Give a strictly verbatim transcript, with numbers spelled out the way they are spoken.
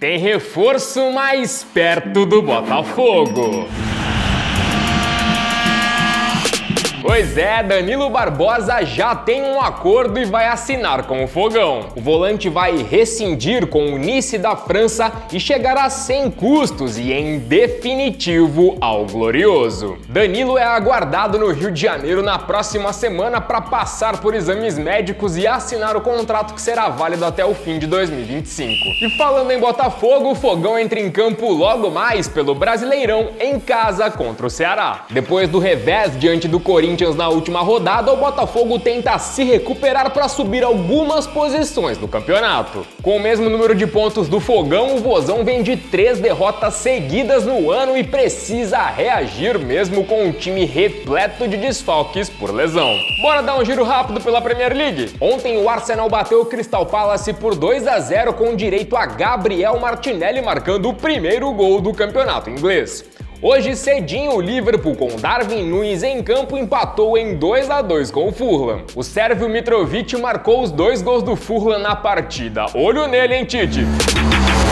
Tem reforço mais perto do Botafogo. Pois é, Danilo Barbosa já tem um acordo e vai assinar com o Fogão. O volante vai rescindir com o Nice da França e chegará sem custos e em definitivo ao Glorioso. Danilo é aguardado no Rio de Janeiro na próxima semana para passar por exames médicos e assinar o contrato que será válido até o fim de dois mil e vinte e cinco. E falando em Botafogo, o Fogão entra em campo logo mais pelo Brasileirão em casa contra o Ceará. Depois do revés diante do Corinthians na última rodada, o Botafogo tenta se recuperar para subir algumas posições no campeonato. Com o mesmo número de pontos do Fogão, o Vozão vem de três derrotas seguidas no ano e precisa reagir mesmo com um time repleto de desfalques por lesão. Bora dar um giro rápido pela Premier League? Ontem o Arsenal bateu o Crystal Palace por dois a zero com direito a Gabriel Martinelli marcando o primeiro gol do campeonato inglês. Hoje cedinho, o Liverpool, com Darwin Núñez em campo, empatou em dois a dois com o Fulham. O sérvio Mitrovic marcou os dois gols do Fulham na partida. Olho nele, hein, Tite?